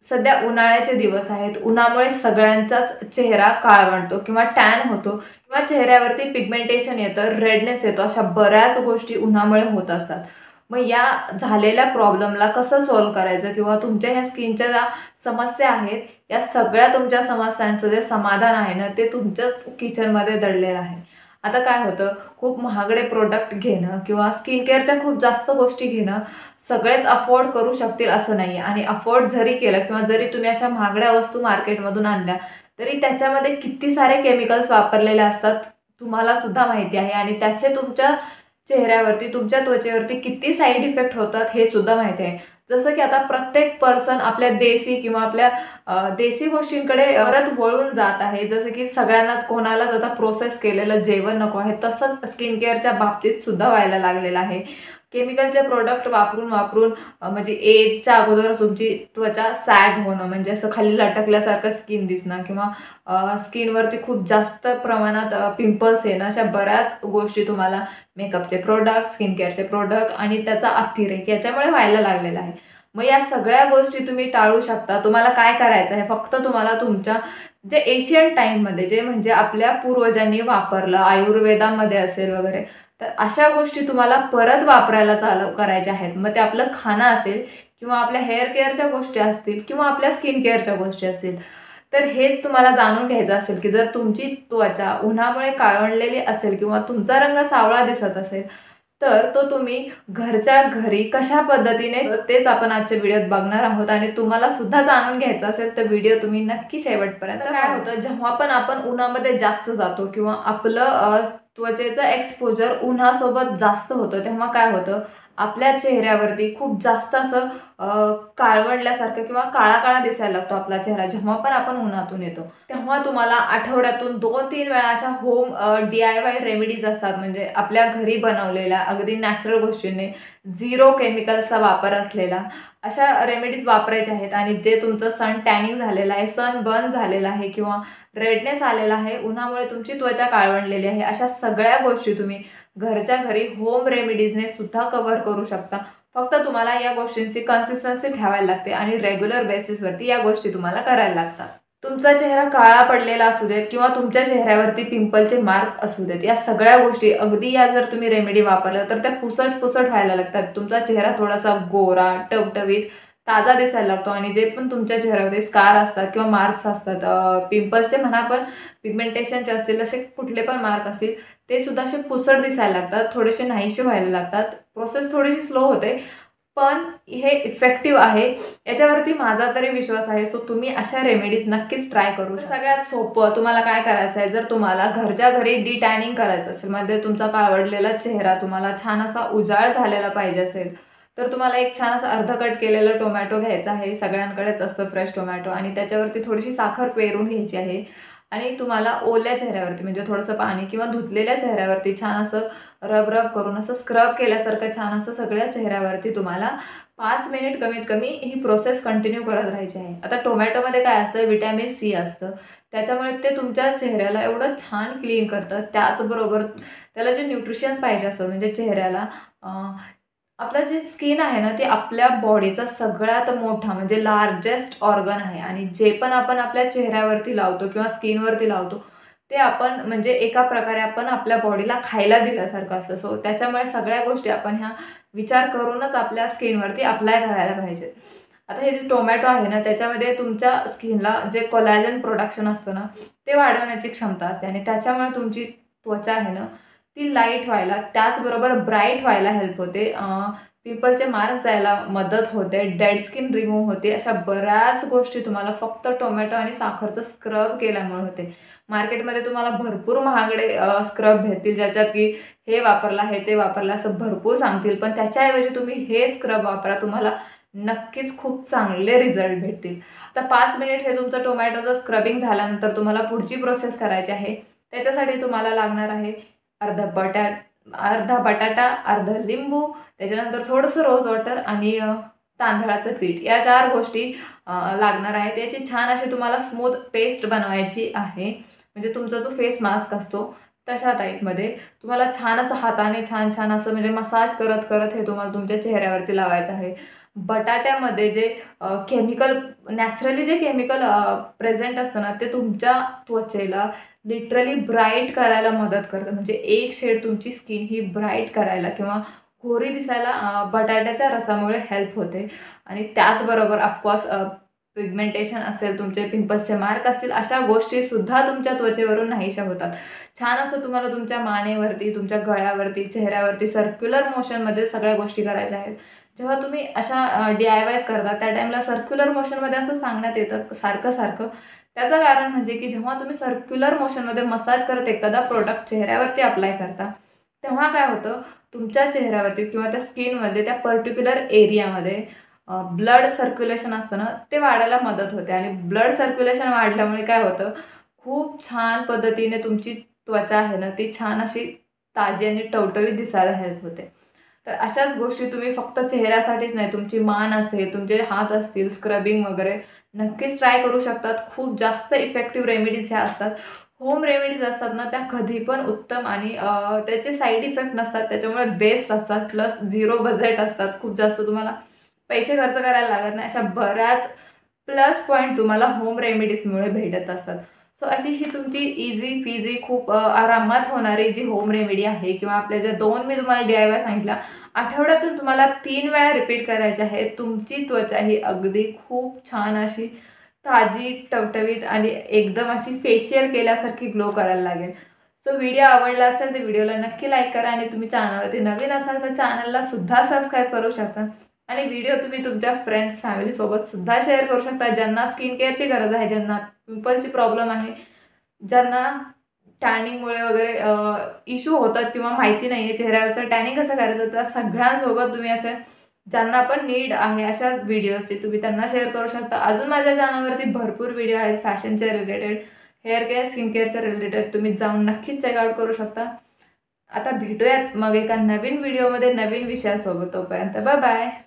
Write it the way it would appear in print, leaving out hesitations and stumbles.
सध्या उन्हाळ्याचे दिवस आहेत. उन्हामुळे सगळ्यांचाच चेहरा काळवंडतो किंवा टॅन होतो किंवा चेहऱ्यावरती पिगमेंटेशन येतं, रेडनेस येतो. अशा बऱ्याच गोष्टी उन्हामुळे होत असतात. मग या झालेल्या प्रॉब्लेमला कसं सॉल्व्ह करायचं किंवा तुमच्या ह्या स्किनच्या ज्या समस्या आहेत, या सगळ्या तुमच्या समस्यांचं जे समाधान आहे ना, ते तुमच्याच किचनमध्ये दडलेलं आहे. आता काय होतं, खूप महागडे प्रोडक्ट घेणं किंवा स्किन केअरच्या खूप जास्त गोष्टी घेणं सगळेच अफोर्ड करू शकतील असं नाही आहे. आणि अफोर्ड जरी केलं किंवा जरी तुम्ही अशा महागड्या वस्तू मार्केटमधून आणल्या, तरी त्याच्यामध्ये किती सारे केमिकल्स वापरलेले असतात तुम्हाला सुद्धा माहिती आहे. आणि त्याचे तुमच्या चेहऱ्यावरती, तुमच्या त्वचेवरती किती साईड इफेक्ट होतात हे सुद्धा माहिती आहे. जसं की आता प्रत्येक पर्सन आपल्या देशी किंवा आपल्या देशी गोष्टींकडे परत वळून जात आहे. जसं की सगळ्यांनाच कोणालाच आता प्रोसेस केलेलं जेवण नको आहे, तसंच स्किन केअरच्या बाबतीत सुद्धा व्हायला लागलेलं आहे. केमिकलचे प्रोडक्ट वापरून वापरून म्हणजे एजच्या अगोदर तुमची त्वचा सॅग होणं, म्हणजे असं खाली लटकल्यासारखं स्किन दिसणं किंवा स्किनवरती खूप जास्त प्रमाणात पिंपल्स येणं, अशा बऱ्याच गोष्टी तुम्हाला मेकअपचे प्रोडक्ट, स्किन केअरचे प्रोडक्ट आणि त्याचा अतिरेक याच्यामुळे व्हायला लागलेला आहे. मग या सगळ्या गोष्टी तुम्ही टाळू शकता. तुम्हाला काय करायचं आहे, फक्त तुम्हाला तुमच्या जे एशियन टाईममध्ये जे म्हणजे आपल्या पूर्वजांनी वापरलं, आयुर्वेदामध्ये असेल वगैरे, तर अशा गोष्टी तुम्हाला परत वापरायला चालू करायच्या आहेत. मग ते आपलं खाणं असेल किंवा आपल्या हेअर केअरच्या गोष्टी असतील किंवा आपल्या स्किन केअरच्या गोष्टी असतील. तर हेच तुम्हाला जाणून घ्यायचं असेल की जर तुमची त्वचा उन्हामुळे काळवंडलेली असेल किंवा तुमचा रंग सावळा दिसत असेल, तर तो तुम्ही घरच्या घरी कशा पद्धतीने, तेच आपण आजच्या व्हिडिओत बघणार आहोत. आणि तुम्हाला सुद्धा जाणून घ्यायचं असेल तर व्हिडिओ तुम्ही नक्की शेवटपर्यंत. काय होतं, जेव्हा पण आपण उन्हामध्ये जास्त जातो किंवा आपलं त्वचेचं एक्सपोजर उन्हासोबत जास्त होतं, तेव्हा काय होतं, आपल्या चेहऱ्यावरती खूप जास्त असं काळवंडल्यासारखं किंवा काळा काळा दिसायला लागतो आपला चेहरा. जेव्हा पण आपण उन्हातून येतो, तेव्हा तुम्हाला आठवड्यातून 2-3 वेळा अशा होम DIY रेमेडीज असतात, म्हणजे आपल्या घरी बनवलेल्या अगदी नॅचरल गोष्टींनी, झिरो केमिकल्सचा वापर असलेला अशा रेमेडीज वापरायच्या आहेत. आणि जे तुमचं सन टॅनिंग झालेलं आहे, सन बर्न झालेलं आहे किंवा रेडनेस आलेला आहे, उन्हामुळे तुमची त्वचा काळवंडलेली आहे, अशा सगळ्या गोष्टी तुम्ही घरच्या घरी होम रेमेडीजने सुद्धा कव्हर करू शकता. फक्त तुम्हाला या गोष्टींची कन्सिस्टन्सी ठेवायला लागते आणि रेग्युलर बेसिसवरती या गोष्टी तुम्हाला करायला लागतात. तुमचा चेहरा काळा पडलेला असू देत किंवा तुमच्या चेहऱ्यावरती पिंपलचे मार्क असू देत, या सगळ्या गोष्टी अगदी या जर तुम्ही रेमेडी वापरल्या तर त्या पुसट पुसट व्हायला लागतात. तुमचा चेहरा थोडासा गोरा, टवटवीत, ताजा दिसायला लागतो. आणि जे पण तुमच्या चेहऱ्यावरती स्कार असतात किंवा मार्क्स असतात, पिंपल्सचे म्हणा, पण पिगमेंटेशनचे असतील, असे कुठले पण मार्क असतील, ते सुद्धा असे पुसट दिसायला लागतात, थोडेसे नाहीसे व्हायला लागतात. प्रोसेस थोडीशी स्लो होते, पण हे इफेक्टिव्ह आहे, याच्यावरती माझा तरी विश्वास आहे. सो तुम्ही अशा रेमेडीज नक्कीच ट्राय करू. सगळ्यात सोपं तुम्हाला काय करायचं आहे, जर तुम्हाला घरच्या घरी डिटॅनिंग करायचं असेल, म्हणजे तुमचा काळवडलेला चेहरा तुम्हाला छान असा उजाळ झालेला पाहिजे असेल, तर तुम्हाला एक छान असं अर्ध कट केलेलं टोमॅटो घ्यायचं आहे. सगळ्यांकडेच असतं फ्रेश टोमॅटो. आणि त्याच्यावरती थोडीशी साखर पेरून घ्यायची आहे. आणि तुम्हाला ओल्या चेहऱ्यावरती, म्हणजे थोडंसं पाणी किंवा धुतलेल्या चेहऱ्यावरती छान असं रब रब करून, असं स्क्रब केल्यासारखं छान असं सगळ्या चेहऱ्यावरती तुम्हाला 5 मिनिट कमीत कमी ही प्रोसेस कंटिन्यू करत राहायची आहे. आता टोमॅटोमध्ये काय असतं, व्हिटॅमिन C असतं, त्याच्यामुळे ते तुमच्या चेहऱ्याला एवढं छान क्लीन करतं. त्याचबरोबर त्याला जे न्यूट्रिशन्स पाहिजे असतं, म्हणजे चेहऱ्याला आपलं जे स्किन आहे ना, ते आपल्या बॉडीचा सगळ्यात मोठा म्हणजे लार्जेस्ट ऑर्गन आहे. आणि जे पण आपण आपल्या चेहऱ्यावरती लावतो किंवा स्किनवरती लावतो, ते आपण म्हणजे एका प्रकारे आपण आपल्या बॉडीला खायला दिल्यासारखं असतं. सो त्याच्यामुळे सगळ्या गोष्टी आपण ह्या विचार करूनच आपल्या स्किनवरती अप्लाय करायला पाहिजेत. आता हे जे टोमॅटो आहे ना, त्याच्यामध्ये तुमच्या स्किनला जे कोलॅजन प्रोडक्शन असतं ना, ते वाढवण्याची क्षमता असते. आणि त्याच्यामुळे तुमची त्वचा आहे ना, ती लाईट व्हायला, त्याचबरोबर ब्राईट व्हायला हेल्प होते. पिंपलचे मार्क जायला मदत होते, डेड स्किन रिमूव्ह होते. अशा बऱ्याच गोष्टी तुम्हाला फक्त टोमॅटो आणि साखरचं स्क्रब केल्यामुळे होते. मार्केटमध्ये तुम्हाला भरपूर महागडे स्क्रब भेटतील, ज्याच्यात की हे वापरला, हे ते वापरला असं भरपूर सांगतील. पण त्याच्याऐवजी तुम्ही हे स्क्रब वापरा, तुम्हाला नक्कीच खूप चांगले रिझल्ट भेटतील. आता 5 मिनिट हे तुमचं टोमॅटोचं स्क्रबिंग झाल्यानंतर तुम्हाला पुढची प्रोसेस करायची आहे. त्याच्यासाठी तुम्हाला लागणार आहे अर्धा बटाटा, अर्ध लिंबू, त्याच्यानंतर थोडंसं रोज वॉटर आणि तांदळाचं पीठ, या 4 गोष्टी लागणार आहेत. याची छान अशी तुम्हाला स्मूथ पेस्ट बनवायची आहे. म्हणजे तुमचा जो फेस मास्क असतो तशा टाईपमध्ये तुम्हाला छान असं हाताने छान छान असं म्हणजे मसाज करत करत हे तुम्हाला तुमच्या चेहऱ्यावरती लावायचं आहे. बटाट्यामध्ये जे केमिकल, नॅचरली जे केमिकल प्रेझेंट असतं ना, ते तुमच्या त्वचेला लिटरली ब्राईट करायला मदत करतं. म्हणजे एक शेड तुमची स्किन ही ब्राईट करायला किंवा गोरी दिसायला बटाट्याच्या रसामुळे हेल्प होते. आणि त्याचबरोबर ऑफकोर्स पिगमेंटेशन असेल, तुमचे पिंपल्सचे मार्क असतील, अशा गोष्टीसुद्धा तुमच्या त्वचेवरून नाहीशा होतात. छान असं तुम्हाला तुमच्या मानेवरती, तुमच्या गळ्यावरती, चेहऱ्यावरती सर्क्युलर मोशनमध्ये सगळ्या गोष्टी करायच्या आहेत. जेव्हा तुम्ही अशा DIYs करता त्या टाईमला सर्क्युलर मोशनमध्ये असं सांगण्यात येतं सारखं-सारखं. त्याचं कारण म्हणजे की जेव्हा तुम्ही सर्क्युलर मोशनमध्ये मसाज करत एखादा प्रोडक्ट चेहऱ्यावरती अप्लाय करता, तेव्हा काय होतं, तुमच्या चेहऱ्यावरती किंवा त्या स्किनमध्ये त्या पर्टिक्युलर एरियामध्ये ब्लड सर्क्युलेशन असतं ना, ते वाढायला मदत होते. आणि ब्लड सर्क्युलेशन वाढल्यामुळे काय होतं, खूप छान पद्धतीने तुमची त्वचा आहे ना, ती छान अशी ताजी आणि टवटवीत दिसायला हेल्प होते. तर अशाच गोष्टी तुम्ही फक्त चेहऱ्यासाठीच नाही, तुमची मान असेल, तुमचे हात असतील, स्क्रबिंग वगैरे नक्कीच ट्राय करू शकतात. खूप जास्त इफेक्टिव्ह रेमेडीज ह्या असतात. होम रेमेडीज असतात ना, त्या कधी पण उत्तम आणि त्याचे साईड इफेक्ट नसतात. त्याच्यामुळे बेस्ट असतात. प्लस 0 बजेट असतात. खूप जास्त तुम्हाला पैसे खर्च करायला लागत नाही. अशा बऱ्याच प्लस पॉईंट तुम्हाला होम रेमेडीजमुळे भेटत असतात. सो अशी ही तुमची इझी पीझी खूप आरामात होणारी जी होम रेमेडी आहे, किंवा आपल्या ज्या 2 मी तुम्हाला DIY सांगितल्या, आठवड्यातून तुम्हाला 3 वेळा रिपीट करायचे आहे. तुमची त्वचा ही अगदी खूप छान अशी ताजी, टवटवीत आणि एकदम अशी फेशियल केल्यासारखी ग्लो करायला लागेल. सो व्हिडिओ आवडला असेल तर व्हिडिओला नक्की लाईक करा. आणि तुम्ही चॅनलवरती नवीन असाल तर चॅनलला सुद्धा सबस्क्राईब करू शकता. आणि व्हिडिओ तुम्ही तुमच्या फ्रेंड्स, फॅमिलीसोबत सुद्धा शेअर करू शकता. ज्यांना स्किन केअरची गरज आहे, ज्यांना पिंपलची प्रॉब्लेम आहे, ज्यांना टॅनिंगमुळे वगैरे इश्यू होतात किंवा माहिती नाही आहे चेहऱ्यावरचं टॅनिंग कसं करायचं, त्या सगळ्यांसोबत तुम्ही असे ज्यांना पण नीड आहे अशा व्हिडिओजची तुम्ही त्यांना शेअर करू शकता. अजून माझ्या चॅनलवरती भरपूर व्हिडिओ आहेत फॅशनचे रिलेटेड, हेअर केअर, स्किन केअरच्या रिलेटेड. तुम्ही जाऊन नक्कीच चेकआउट करू शकता. आता भेटूयात मग एका नवीन व्हिडिओमध्ये नवीन विषयासोबत. तोपर्यंत बाय बाय.